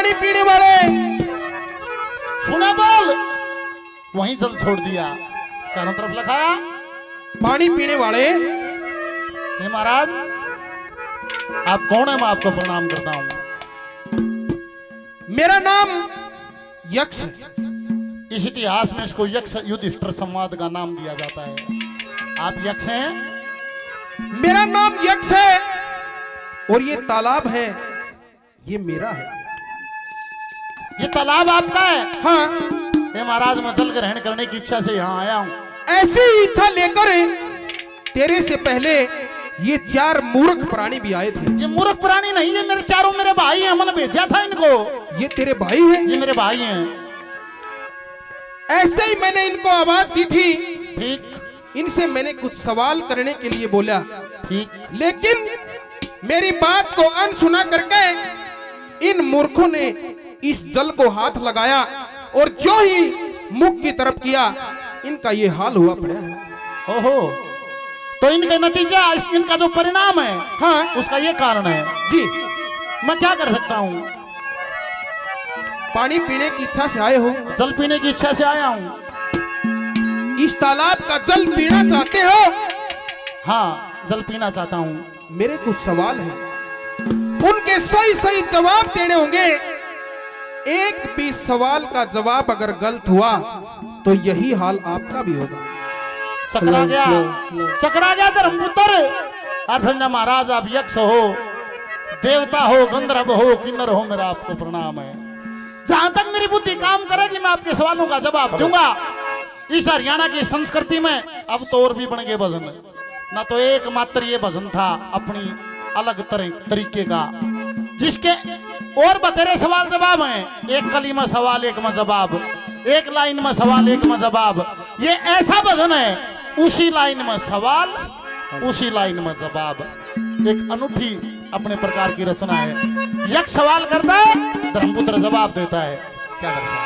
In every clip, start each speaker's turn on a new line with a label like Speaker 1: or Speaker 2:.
Speaker 1: पानी पीने वाले
Speaker 2: सुना बोल, वहीं जल छोड़ दिया, चारों तरफ लगाया।
Speaker 1: पानी पीने वाले
Speaker 2: हे महाराज, आप कौन है? मैं आपको प्रणाम करता हूं।
Speaker 1: मेरा नाम यक्ष है।
Speaker 2: इस इतिहास में इसको यक्ष युधिष्ठिर संवाद का नाम दिया जाता है। आप यक्ष हैं?
Speaker 1: मेरा नाम यक्ष है और ये तालाब है, ये मेरा है।
Speaker 2: ये तालाब आपका है?
Speaker 1: हाँ।
Speaker 2: हे महाराज, मैं जल ग्रहण करने की इच्छा से यहाँ आया हूँ।
Speaker 1: ऐसी इच्छा लेकर तेरे से पहले ये 4 मूर्ख प्राणी भी आए थे।
Speaker 2: ये मूर्ख प्राणी नहीं, ये मेरे भाई हैं। मैंने भेजा था इनको।
Speaker 1: ये तेरे भाई हैं?
Speaker 2: ये मेरे भाई हैं।
Speaker 1: ऐसे ही मैंने इनको आवाज दी थी।
Speaker 2: ठीक।
Speaker 1: इनसे मैंने कुछ सवाल करने के लिए बोला।
Speaker 2: ठीक।
Speaker 1: लेकिन मेरी बात को अनसुना करके इन मूर्खों ने इस जल को हाथ लगाया और जो ही मुख की तरफ किया, इनका ये हाल हुआ पड़ा है।
Speaker 2: ओहो, तो इनका नतीजा, इनका जो परिणाम है,
Speaker 1: हाँ,
Speaker 2: उसका ये कारण है
Speaker 1: जी।
Speaker 2: मैं क्या कर सकता हूँ?
Speaker 1: पानी पीने की इच्छा से आए हो?
Speaker 2: जल पीने की इच्छा से आया हूँ।
Speaker 1: इस तालाब का जल पीना चाहते हो?
Speaker 2: हाँ, जल पीना चाहता हूँ।
Speaker 1: मेरे कुछ सवाल हैं, उनके सही सही जवाब देने होंगे। एक भी सवाल का जवाब अगर गलत हुआ तो यही हाल आपका भी होगा।
Speaker 2: सकरा गया धर्मपुत्र। और फिर न महाराज, आप यक्ष हो, देवता हो, गंधर्व हो, किन्नर हो, मेरा आपको प्रणाम है। जहां तक मेरी बुद्धि काम करेगी, मैं आपके सवालों का जवाब दूंगा। इस हरियाणा की संस्कृति में अब तो और भी बन गए भजन। ना तो एकमात्र ये भजन था अपनी अलग तरीके का, जिसके और बतेरे सवाल जवाब हैं। एक कली में सवाल, एक में जवाब, एक लाइन में सवाल, एक में जवाब। ये ऐसा भजन है, उसी लाइन में सवाल, उसी लाइन में जवाब। एक अनूठी अपने प्रकार की रचना है। यक्ष सवाल करता है, धर्मपुत्र जवाब देता है। क्या दर्शा?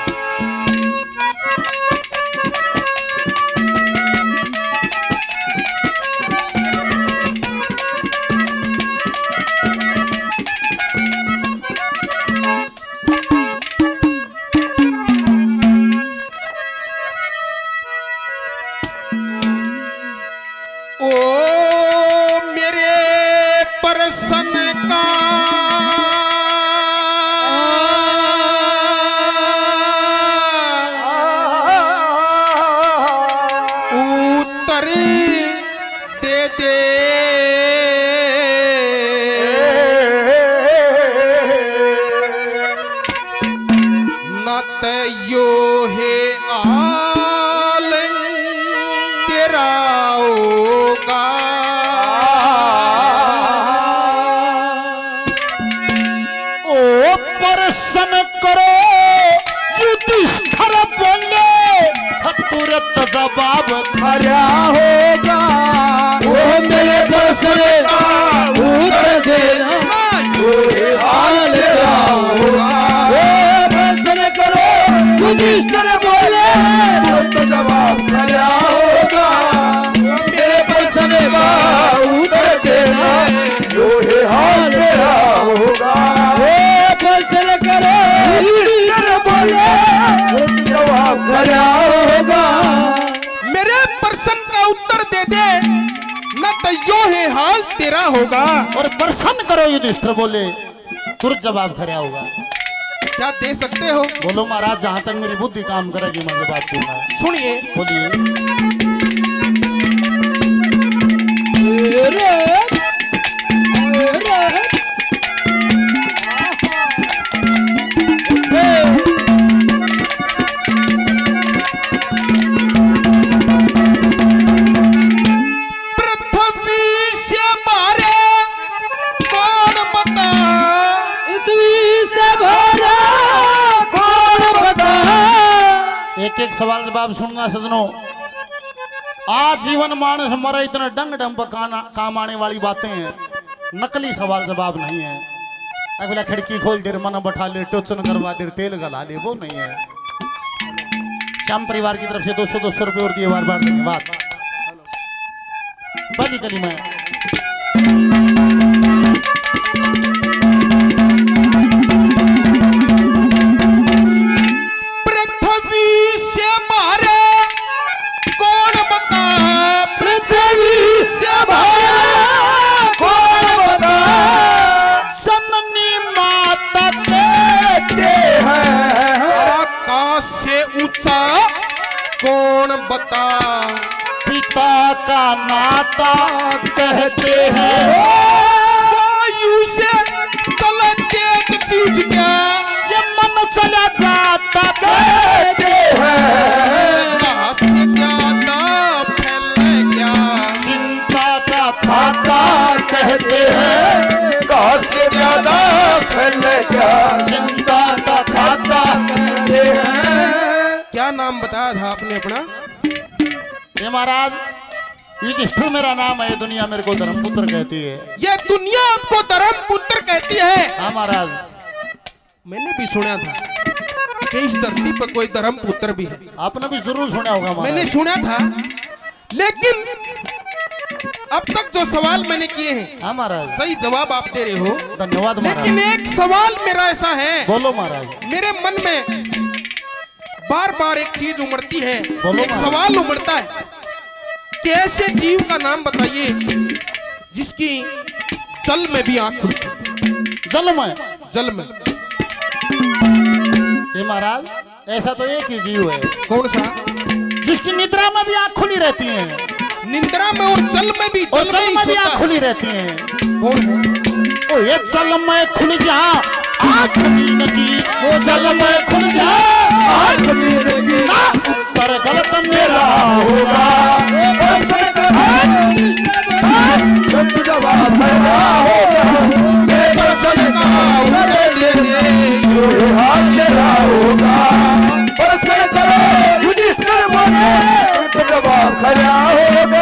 Speaker 2: प्रसन्न करो युधिष्ठिर बोले, तुरंत जवाब खरा होगा।
Speaker 3: वो मेरे प्रश्न का उत्तर देना, ये हाल क्या होगा। वो प्रश्न करो युधिष्ठिर बोले, तुरंत जवाब खरा होगा। वो मेरे प्रश्न का उत्तर देना, ये हाल क्या होगा। जवाब खरा होगा।
Speaker 1: मेरे प्रश्न का उत्तर दे दे, न तो यो है हाल तेरा होगा।
Speaker 2: और प्रसन्न करो युधिष्ठिर बोले, तुरंत जवाब खरा होगा।
Speaker 1: क्या दे सकते हो?
Speaker 2: बोलो महाराज, जहां तक मेरी बुद्धि काम करेगी मैं जवाब दूंगा।
Speaker 1: सुनिए।
Speaker 2: बोलिए। एक सवाल जवाब सुनना सजनों। आजीवन मानस मरे, इतना डंग डंब काम आने वाली बातें हैं, नकली सवाल जवाब नहीं है। अगला खिड़की खोल दे, मन बैठा ले, टोचन करवा दे, तेल गला ले, वो नहीं है। श्याम परिवार की तरफ से 200 रुपये और दिए, बार बार धन्यवाद। पहली कली में
Speaker 1: बता।
Speaker 2: पिता का नाता कहते हैं,
Speaker 1: वायु से चले तेज चीज क्या,
Speaker 2: ये मन चला जाता कहते हैं।
Speaker 1: कहाँ से ज्यादा फैले क्या,
Speaker 2: चिंता का खाता कहते हैं,
Speaker 3: कहाँ से ज्यादा फैले क्या,
Speaker 2: चिंता का खाता कहते हैं।
Speaker 1: क्या नाम बताया था आपने अपना?
Speaker 2: ये महाराज युधिष्ठिर मेरा नाम है, दुनिया मेरे को धर्मपुत्र कहती है।
Speaker 1: ये दुनिया आपको धर्मपुत्र कहती है।
Speaker 2: हाँ महाराज,
Speaker 1: मैंने भी सुना था कि इस धरती पर कोई धर्मपुत्र भी है।
Speaker 2: आपने भी जरूर सुना होगा महाराज।
Speaker 1: मैंने सुना था, लेकिन अब तक जो सवाल मैंने किए हैं
Speaker 2: हाँ महाराज,
Speaker 1: सही जवाब आप दे रहे हो।
Speaker 2: धन्यवाद महाराज।
Speaker 1: लेकिन एक सवाल मेरा ऐसा है,
Speaker 2: बोलो महाराज।
Speaker 1: मेरे मन में बार बार एक चीज उमड़ती है,
Speaker 2: बोलो
Speaker 1: एक
Speaker 2: महाराज।
Speaker 1: सवाल उमड़ता है कि ऐसे जीव का नाम बताइए जिसकी जल में भी आंख खुलती है।
Speaker 2: जल में,
Speaker 1: जल में
Speaker 2: ये महाराज ऐसा तो एक ही जीव है
Speaker 1: कौन सा?
Speaker 2: जिसकी निद्रा में भी आंख खुली रहती है
Speaker 1: निंद्रा में और जल में भी,
Speaker 2: और
Speaker 1: जल
Speaker 2: जल
Speaker 1: में
Speaker 2: में
Speaker 1: ही
Speaker 2: भी
Speaker 1: सोता
Speaker 2: आंख
Speaker 1: है।
Speaker 2: खुली रहती है।
Speaker 1: कौन है?
Speaker 2: ओ ये जल में खुल जा आंख नींद की, वो जल में खुल जा आंख नींद की, उत्तर गलत मेरा होगा।
Speaker 3: जवाब मेरा होगा, मेरे प्रश्न का उत्तर दे दे, हाल तेरा होगा। प्रश्न करो युधिष्ठिर बोले, उनका जवाब खरा होगा।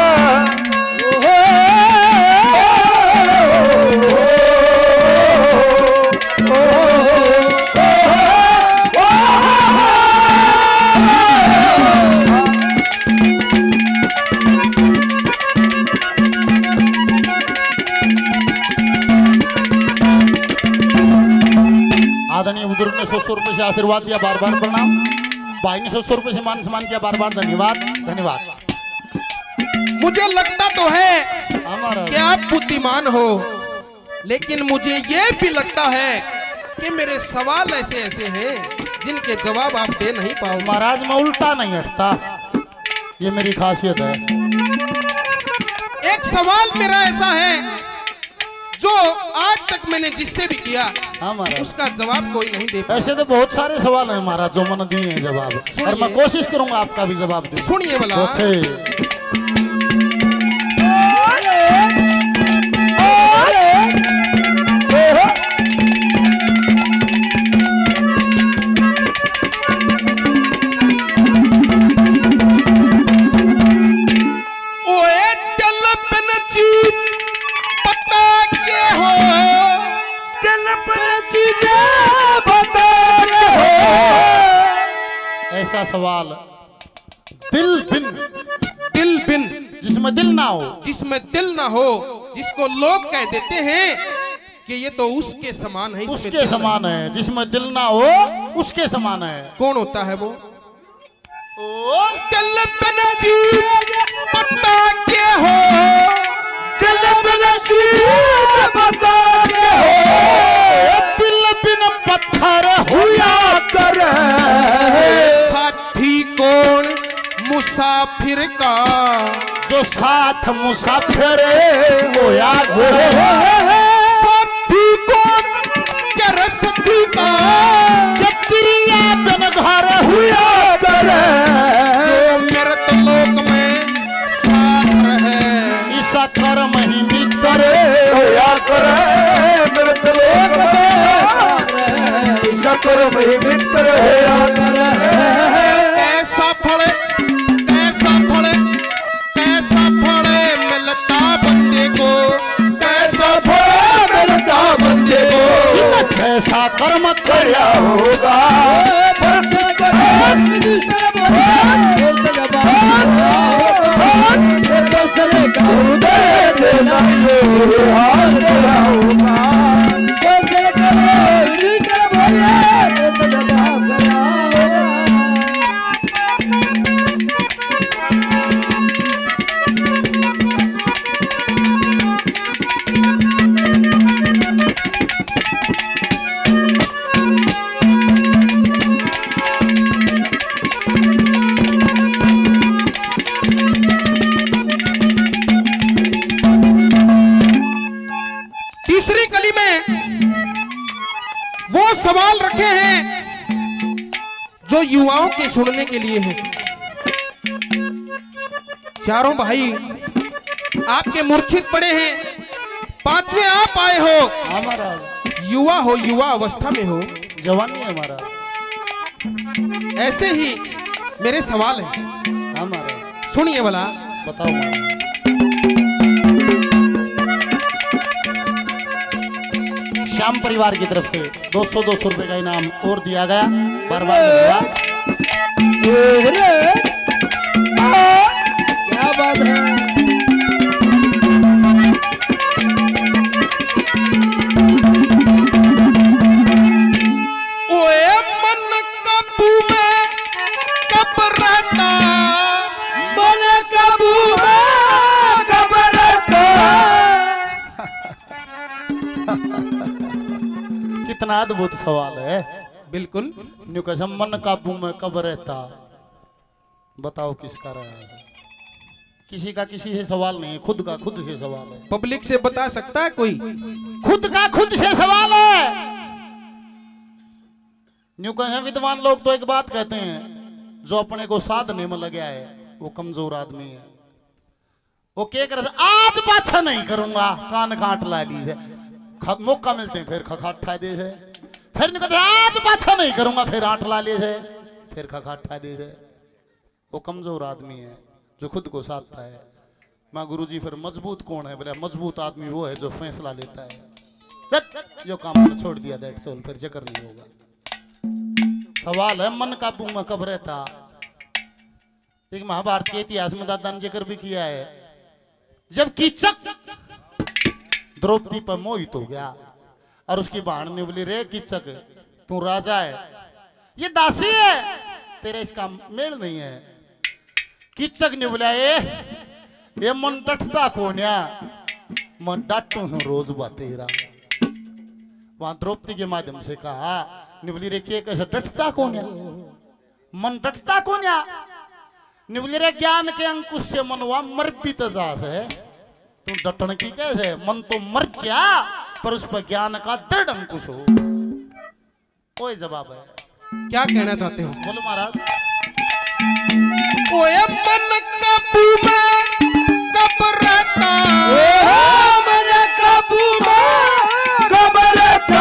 Speaker 2: आदरणीय बुजुर्ग ने 100 रुपए से आशीर्वाद दिया, बार बार प्रणाम। भाई ने 100 रुपए से मान सम्मान किया, बार बार धन्यवाद धन्यवाद।
Speaker 1: मुझे लगता तो है
Speaker 2: हमारा
Speaker 1: कि आप बुद्धिमान हो, लेकिन मुझे ये भी लगता है कि मेरे सवाल ऐसे ऐसे हैं जिनके जवाब आप दे नहीं पाओ।
Speaker 2: महाराज मैं उल्टा नहीं हटता, ये मेरी खासियत है।
Speaker 1: एक सवाल मेरा ऐसा है जो आज तक मैंने जिससे भी किया
Speaker 2: हाँ महाराज,
Speaker 1: उसका जवाब कोई नहीं दे पाया।
Speaker 2: ऐसे तो बहुत सारे सवाल हैं महाराज जो मैंने दिए हैं जवाब, और मैं कोशिश करूंगा आपका भी जवाब दूं।
Speaker 1: सुनिए भला।
Speaker 2: अच्छे
Speaker 1: ओए दिल बिन चीज पता के हो,
Speaker 3: दिल पर चीजें बता के हो।
Speaker 2: ऐसा सवाल, दिल बिन,
Speaker 1: दिल बिन
Speaker 2: जिसमें दिल ना हो,
Speaker 1: जिसमें दिल ना हो, जिसको लोग कह देते हैं कि ये तो उसके समान है, इसमें
Speaker 2: उसके
Speaker 1: दिल
Speaker 2: समान है। जिसमें दिल ना हो उसके समान है।
Speaker 1: नहीं। कौन होता है वो?
Speaker 2: ओ
Speaker 1: दिल बिन चीज पता के हो,
Speaker 3: दिल बिन चीज बता के हो।
Speaker 2: दिल बिन पत्थर हुआ
Speaker 3: करे
Speaker 1: साथी कौन मुसाफिर का,
Speaker 2: जो साथ मुसाफिर होया घोड़े।
Speaker 1: साथी कौन के रस्ती का,
Speaker 2: के प्रिया बिन घर हुआ
Speaker 3: करे
Speaker 1: जो मृत लोक में साथ रहे।
Speaker 2: ईसा कर्म ही मित्र
Speaker 3: होया करे मृत लोक में सकल में मित्र होया करे।
Speaker 1: ऐसा फल मिलता बंदे को,
Speaker 3: कैसा फल मिलता बंदे को,
Speaker 2: जिन जैसा कर्म
Speaker 3: क्या होगा। प्रश्न करो युधिष्ठिर बोले, प्रश्न का उत्तर देना, हाल तेरा होगा। प्रश्न करो युधिष्ठिर बोले, जवाब खरा होगा।
Speaker 1: रखे हैं जो युवाओं के सुनने के लिए हैं। चारों भाई आपके मूर्छित पड़े हैं, पांचवें आप आए हो।
Speaker 2: हमारा
Speaker 1: युवा हो, युवा अवस्था में हो,
Speaker 2: जवानी है हमारा।
Speaker 1: ऐसे ही मेरे सवाल है,
Speaker 2: हमारा
Speaker 1: सुनिए भला।
Speaker 2: बताओ महाराज। श्याम परिवार की तरफ से 200 रुपए का इनाम और दिया गया। बार बार धन्यवाद।
Speaker 3: क्या बात है।
Speaker 1: ओए मन काबू में कब रहता,
Speaker 3: मन काबू में कब रहता।
Speaker 2: कितना अद्भुत सवाल है।
Speaker 1: बिल्कुल।
Speaker 2: न्यू कसम मन काबू में कब रहता। बताओ किसका रहा है? किसी का किसी से सवाल नहीं है, खुद का खुद से सवाल है।
Speaker 1: पब्लिक से बता सकता है कोई?
Speaker 2: खुद का खुद से सवाल है। न्यू कहे विद्वान लोग तो एक बात कहते हैं, जो अपने को साधने में लगा है वो कमजोर आदमी है। वो क्या कर आज पाछा नहीं करूंगा, कान काट ला ली है, मौका मिलते हैं फिर खखाट ठा दे है। फिर नहीं कहते आज पाछा नहीं करूंगा, फिर आठ ला ले है, फिर खखाट ठा दे है। वो कमजोर आदमी है जो खुद को साधता है। माँ गुरुजी फिर मजबूत कौन है? बोले मजबूत आदमी वो है जो फैसला लेता है। जो काम मैंने छोड़ दिया दैट्स ऑल, फिर जिक्र नहीं होगा। सवाल है मन काबू में कब रहता। एक महाभारत के इतिहास में दादा ने जिक्र भी किया है, जब कीचक द्रौपदी पर मोहित हो गया और उसकी बहन ने बोली रे कीचक तू राजा है, ये दासी है, तेरा इसका मेल नहीं है। कीचक ने बोला ये मन डटता कौन या? मन डाटू हूं रोज तेरा। वहां द्रौपदी के माध्यम से कहा निवली रे के कैसे डटता कौन या? मन डटता कौन या? निवली रे ज्ञान के अंकुश से मनवा मर भी तजास है, तू डटन की कैसे? मन तो मर जा पर उस पर ज्ञान का दृढ़ अंकुश हो। कोई जवाब है?
Speaker 1: क्या कहना चाहते हो?
Speaker 2: बोलो महाराज।
Speaker 1: ओए मन काबू में कब रहता,
Speaker 3: मन काबू में कब रहता।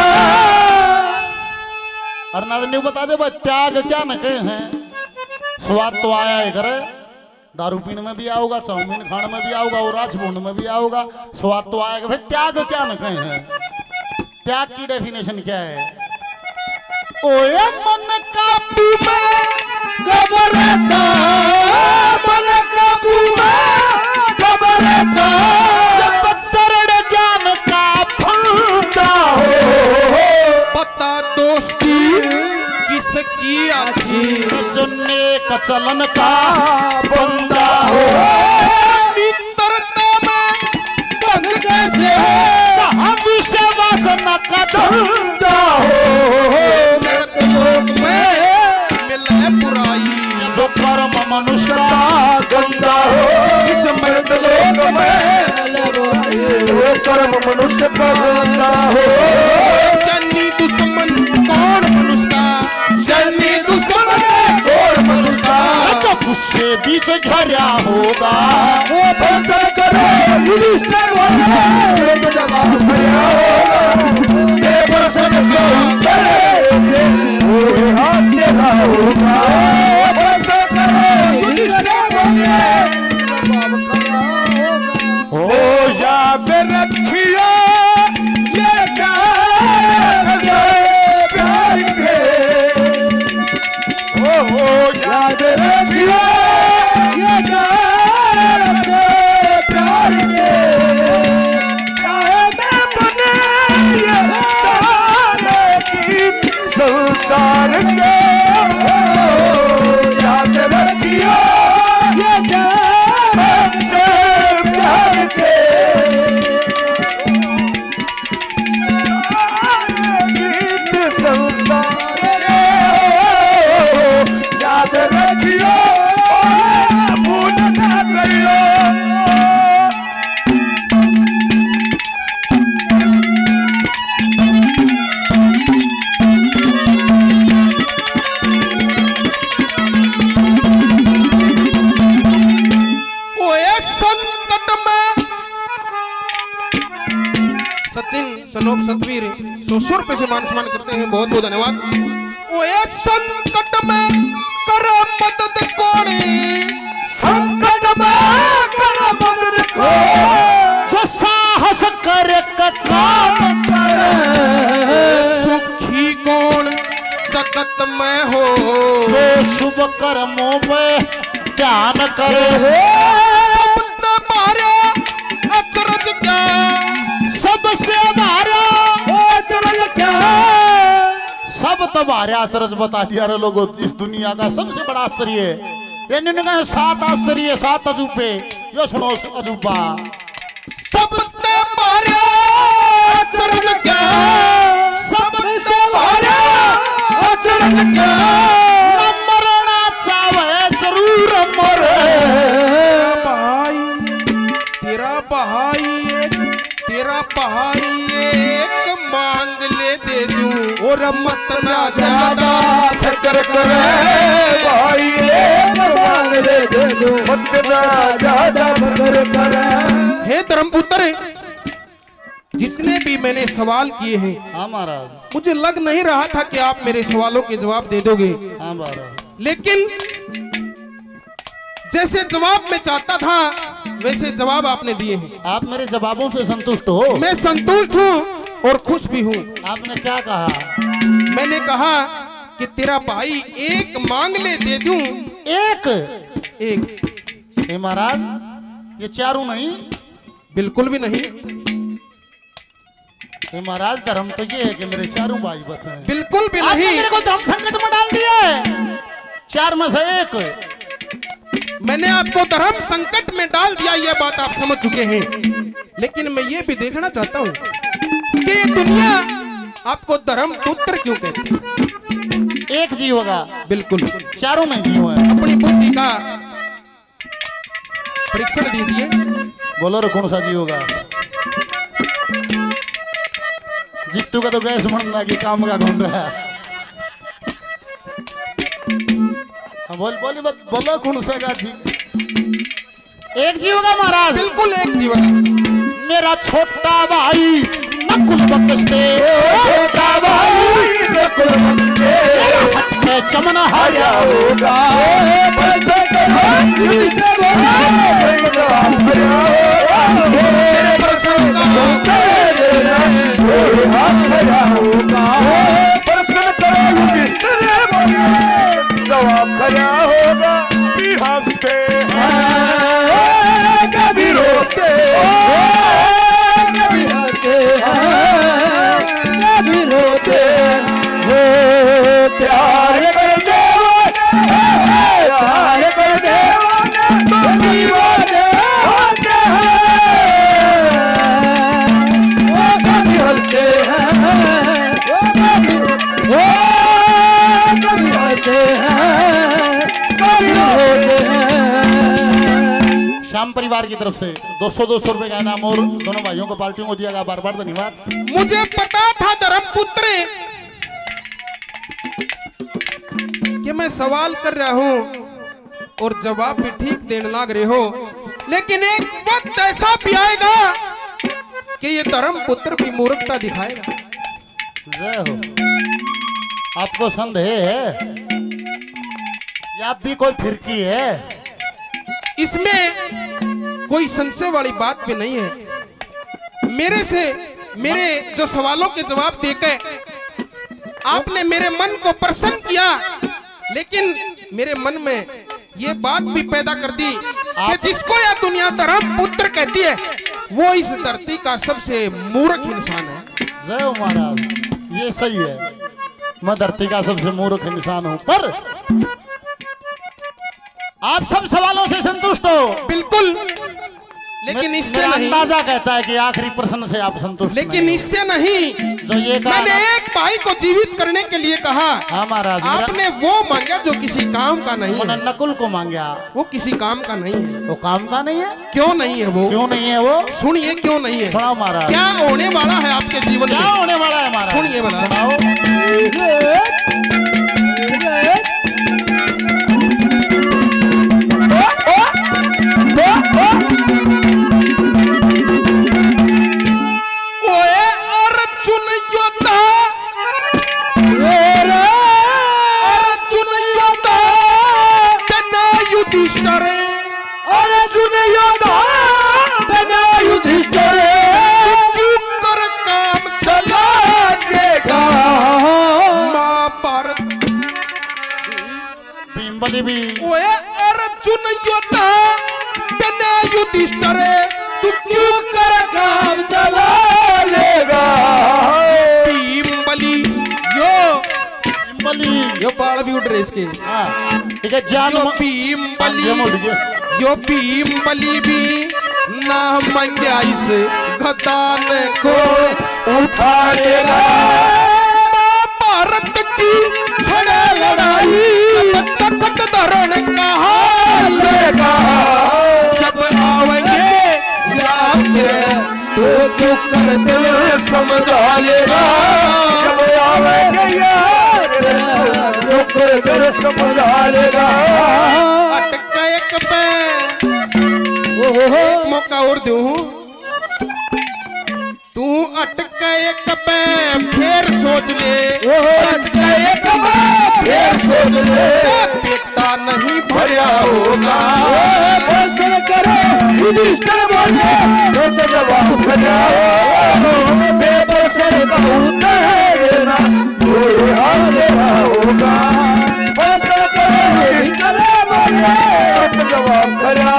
Speaker 2: और नादन्यू बता दे भाई त्याग क्या न कहे हैं। स्वाद तो आया है घर, दारू पीने में भी आओगा, चाउमीन खाने में भी आओगा और राजभोग में भी आओगा। स्वाद तो आएगा, फिर त्याग क्या न कहे हैं? त्याग की डेफिनेशन क्या है? ओए मन काबू में
Speaker 3: कब रहता, मन काबू में कब रहता।
Speaker 2: जब दृढ़ ज्ञान का फंदा हो,
Speaker 1: पता दोस्ती किसकी अच्छी,
Speaker 2: जो नेक चलन का बंदा हो।
Speaker 1: मित्रता में बंद कैसे हो,
Speaker 2: जहाँ विश्वास न का धंधा हो।
Speaker 1: लोक में मिले बुराई,
Speaker 2: जो कर्म मनुष्य का गंदा हो।
Speaker 3: इस मर्द लोक में वो कर्म मनुष्य का गंदा हो।
Speaker 1: जन्नी दुश्मन कौन मनुष्य का,
Speaker 3: जन्नी दुश्मन कौन मनुष्य का।
Speaker 2: जब उससे बीच घरा होगा
Speaker 3: वो फैसल करो युधिष्ठिर वाला, जो जवाब भरा होगा ये प्रश्न को करेंगे वो हाथ तेरा होगा। फैसल करो युधिष्ठिर वाला, जवाब खरा होगा। ओ याद रखियो ये चार से प्यार के, ओ याद रखियो ये चार से प्यार के। कैसे बने ये सहारे की संसार के, याद रखियो ये चार से प्यार के। गीत संसार याद रखियो, भूलना चाहिए।
Speaker 1: तरीके से मान सम्मान करते हैं। बहुत बहुत धन्यवाद। ओए संकट में कर मदद कोणी,
Speaker 3: संकट में कर मदद कोणी,
Speaker 2: जो साहस करे काम करे,
Speaker 1: सुखी कौन जगत में हो,
Speaker 2: जो शुभ कर्मों पे ध्यान करे,
Speaker 1: अचरज क्या
Speaker 2: सबसे भारा
Speaker 3: अचरज क्या,
Speaker 2: सब तो भारा अचरज बता दिया रे लोगों। इस दुनिया का सबसे बड़ा आश्चर्य है, इन्होंने कहा 7 आश्चर्य 7 अजूबे। यो सुनो अजूबा,
Speaker 1: सबसे भारा अचरज क्या, सबसे भारा अचरज क्या,
Speaker 2: मरना चाहे जरूर मरे,
Speaker 1: तेरा भाई एक मांग ले दे दूं, और मत ना ज्यादा
Speaker 3: फिक्र करे भाई, एक मांग ले दे दूं, मत ना ज्यादा फिक्र करे।
Speaker 1: हे धर्मपुत्र, जितने भी मैंने सवाल किए हैं,
Speaker 2: हाँ महाराज,
Speaker 1: मुझे लग नहीं रहा था कि आप मेरे सवालों के जवाब दे दोगे,
Speaker 2: हाँ महाराज,
Speaker 1: लेकिन जैसे जवाब मैं चाहता था वैसे जवाब आपने दिए हैं।
Speaker 2: आप मेरे जवाबों से संतुष्ट हो?
Speaker 1: मैं संतुष्ट हूँ और खुश भी हूँ।
Speaker 2: आपने क्या कहा?
Speaker 1: मैंने कहा कि तेरा भाई एक मांग ले दे दूं। एक
Speaker 2: हे महाराज, ये चारों नहीं?
Speaker 1: बिल्कुल भी नहीं।
Speaker 2: हे महाराज, धर्म तो ये है कि मेरे चारों भाई बचे हैं।
Speaker 1: बिल्कुल भी
Speaker 2: आपने
Speaker 1: नहीं।
Speaker 2: मेरे को धर्म संकट में डाल दिया है। 4 में से 1।
Speaker 1: मैंने आपको धर्म संकट में डाल दिया, ये बात आप समझ चुके हैं, लेकिन मैं ये भी देखना चाहता हूँ कि ये दुनिया आपको धर्म पुत्र क्यों कहती है?
Speaker 2: एक जीव होगा।
Speaker 1: बिल्कुल,
Speaker 2: चारों में जीव है।
Speaker 1: अपनी बुद्धि का परीक्षण दीजिए।
Speaker 2: बोलो रे, कौन सा जीव होगा? जित्तू का तो गैस बनना की काम का ढूंढ रहा है। बोलो कौन सा का जी? एक जीव होगा महाराज।
Speaker 1: बिल्कुल एक जीव।
Speaker 2: मेरा छोटा भाई नकुल बख्शे,
Speaker 3: छोटा भाई नकुल बख्शे,
Speaker 2: हटके चमन हारा
Speaker 3: होगा, पैसे के मेरे प्रसन्न का होगा, प्रसन्न करो युधिष्ठिर बोले, जवाब खरा होगा। भी हंसते हैं कभी रोते, कभी हंसते हैं कभी रोते, हो प्यार करते प्यार करते दीवाने होते हैं, वो कभी हंसते हैं कभी हंसते हैं कभी रोते हैं।
Speaker 2: श्याम परिवार की तरफ से 200 रुपए का इनाम और दोनों भाइयों को पार्टियों को दिया गया। बार बार धन्यवाद।
Speaker 1: मुझे पता था धर्मपुत्र कि मैं सवाल कर रहा हूं और जवाब भी ठीक देने लग रहे हो, लेकिन एक वक्त ऐसा भी आएगा कि ये धर्मपुत्र भी मूर्खता दिखाएगा।
Speaker 2: जय हो। आपको संदेह है या आप भी कोई फिरकी है?
Speaker 1: इसमें कोई संशय वाली बात भी नहीं है। मेरे जो सवालों के जवाब देकर आपने मेरे मन को प्रसन्न किया, लेकिन मेरे मन में ये बात भी पैदा कर दी कि जिसको यह दुनिया धर्म पुत्र कहती है वो इस धरती का सबसे मूर्ख इंसान है।
Speaker 2: जय हो महाराज, ये सही है। मैं धरती का सबसे मूर्ख इंसान हूं, पर आप सब सवालों से संतुष्ट हो?
Speaker 1: बिल्कुल, लेकिन इससे
Speaker 2: मेरा
Speaker 1: नहीं।
Speaker 2: अंदाजा कहता है कि आखिरी प्रश्न से आप संतुष्ट
Speaker 1: लेकिन
Speaker 2: नहीं
Speaker 1: इससे नहीं।
Speaker 2: जो ये कहा
Speaker 1: मैंने
Speaker 2: ना-
Speaker 1: एक भाई को जीवित करने के लिए कहा।
Speaker 2: हाँ महाराज,
Speaker 1: आपने वो मांगा जो किसी काम का नहीं
Speaker 2: मैंने
Speaker 1: है।
Speaker 2: नकुल को मांगा,
Speaker 1: वो किसी काम का नहीं है।
Speaker 2: तो काम का नहीं है।
Speaker 1: क्यों नहीं है वो?
Speaker 2: क्यों नहीं है वो?
Speaker 1: सुनिए क्यों नहीं है।
Speaker 2: सुनाओ महाराज।
Speaker 1: क्या होने वाला है आपके जीवन
Speaker 2: क्या
Speaker 1: में?
Speaker 2: होने वाला है महाराज?
Speaker 1: सुनिए बता।
Speaker 2: सुनाओ।
Speaker 1: ओए अर्जुन योद्धा
Speaker 2: बलि भी
Speaker 1: ओए अर्जुन योद्धा बिना युधिष्ठिर तू क्यों कर काम चला
Speaker 3: लेगा
Speaker 1: भीम बलि यो बाल भी उड़ रहे इसके।
Speaker 2: हाँ ठीक है जान
Speaker 1: यो भीम बलि भी ना मंग्या इस गदा ने कोड़
Speaker 3: उठा लेगा
Speaker 1: भारत की छड़े लड़ाई तखत धरण कहा लेगा जब आवेंगे याद
Speaker 3: तो क्यों कर दिल समझा लेगा जब आवेंगे यार तो कर दिल समझा लेगा
Speaker 1: अटक एक पे एक मौका और दूं तू अटक एक पे फिर सोच ले
Speaker 3: अटक एक पे फिर सोच ले
Speaker 1: बेटा नहीं भरा होगा
Speaker 3: दर्शन करो युधिष्ठिर बोले तो जवाब भरा बेदर्शन बहुत है देना कोई हाल देना होगा दर्शन करो युधिष्ठिर बोले तो जवाब भरा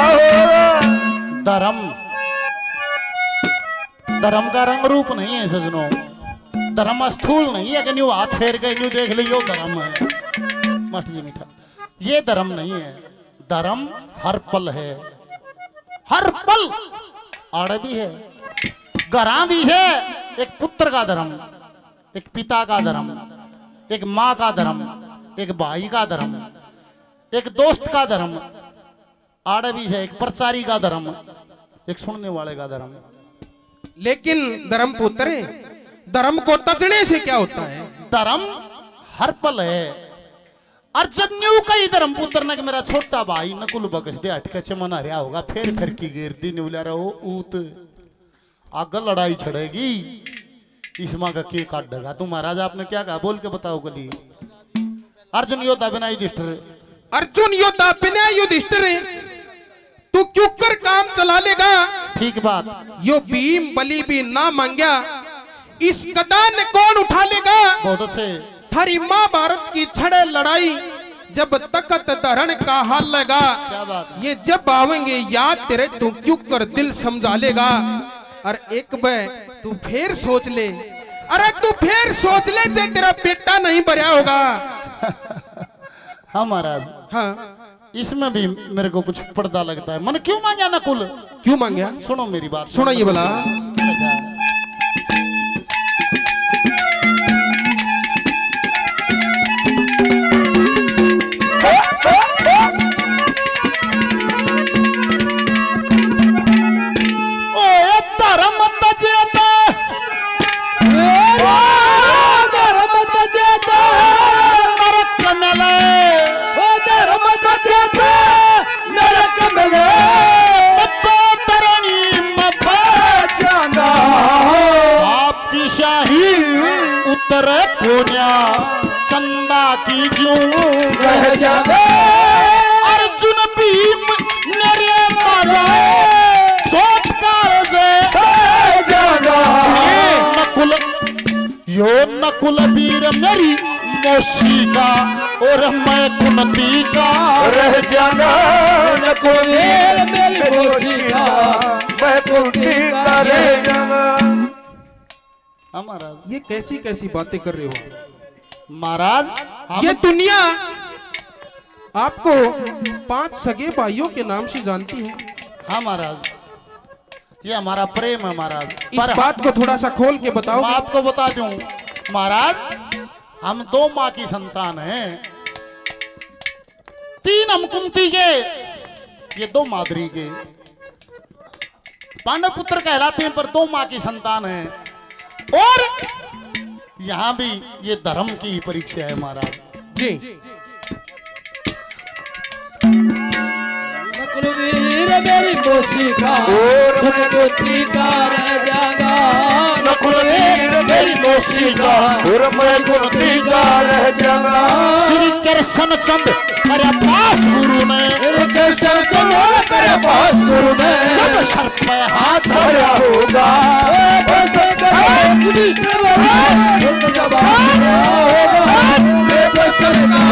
Speaker 2: धर्म का रंग रूप नहीं है सजनों। धर्म स्थूल नहीं है कि न्यू हाथ फेर के न्यू देख लियो धर्म है मठ जी मीठा। ये धर्म नहीं है। धर्म हर पल है, हर पल आड़ भी है, गरा भी है। एक पुत्र का धर्म, एक पिता का धर्म, एक माँ का धर्म, एक भाई का धर्म, एक दोस्त का धर्म आड़ भी है। एक प्रचारी का धर्म, एक सुनने वाले का धर्म।
Speaker 1: लेकिन धर्म पुत्र धर्म को तजने से क्या होता है?
Speaker 2: धर्म हर पल है। और जब न्यू कई धर्म पुत्र ने मेरा छोटा भाई नकुल बगस दे अटके चमन हरिया होगा फिर की गिरती न्यूला रहो ऊत आग लड़ाई छड़ेगी इस माँ का के काट देगा। तुम महाराज आपने क्या कहा बोल के बताओ गली। अर्जुन योद्धा बिना युधिष्ठिर,
Speaker 1: अर्जुन योद्धा बिना युधिष्ठिर तू क्यों कर काम चला लेगा?
Speaker 2: ठीक बात।
Speaker 1: यो भीम बलि भी ना मांग्या इस गदा ने कौन उठा लेगा?
Speaker 2: बहुत अच्छे।
Speaker 1: थारी महाभारत की छड़े लड़ाई जब तखत धरण का हाल लगा
Speaker 2: क्या बात है?
Speaker 1: ये जब आवेंगे याद तेरे तू क्यों कर दिल समझा लेगा। और एक बार तू फिर सोच ले, अरे तू फिर सोच ले जे तेरा बेटा नहीं भरा होगा।
Speaker 2: हाँ महाराज,
Speaker 1: हाँ
Speaker 2: इसमें भी मेरे को कुछ पर्दा लगता है। मन क्यों मांगा नकुल?
Speaker 1: क्यों मांगया?
Speaker 2: सुनो मेरी बात,
Speaker 1: सुनो ये बोला।
Speaker 2: ओ धर्म तजेता
Speaker 3: धर्म तजेता
Speaker 2: नरक मिले
Speaker 3: ओ धर्म तजेता नरक मिले
Speaker 2: तरणी
Speaker 3: जाना
Speaker 2: आपकी शाही उत्तर पुण्या चंदा की जूं
Speaker 3: रह जाना
Speaker 2: अर्जुन भीम मेरे माजा चोट काळजे
Speaker 3: जाना
Speaker 2: नकुल यो नकुल वीर मेरी मौसी का और मैं कुंती का
Speaker 3: रह जाना नकुल मेरी मौसी का मैं कुंती का रह जाना।
Speaker 2: महाराज
Speaker 1: ये कैसी कैसी बातें कर रहे हो
Speaker 2: महाराज?
Speaker 1: ये दुनिया आपको 5 सगे भाइयों के नाम से जानती है।
Speaker 2: हाँ महाराज, ये हमारा प्रेम है महाराज।
Speaker 1: इस बात को थोड़ा सा खोल के बताओ।
Speaker 2: मैं आपको बता दूं महाराज, हम 2 माँ की संतान हैं। 3 हम कुंती के, ये 2 माद्री के। पांडव पुत्र कहलाते हैं पर 2 माँ की संतान है। और यहां भी ये धर्म की ही परीक्षा है महाराज
Speaker 1: जी।
Speaker 3: नकुलवीर मेरी मौसी का और मैं कुंती का रह जागा। नकुलवीर मेरी मौसी का और मैं कुंती का रह जागा।
Speaker 2: श्री कृष्ण चंद करे पास गुरु ने,
Speaker 3: कृष्ण चंद करे पास गुरु ने
Speaker 2: जब सर पे हाथ
Speaker 3: धरा होगा बस युधिष्ठिर जवाब होगा।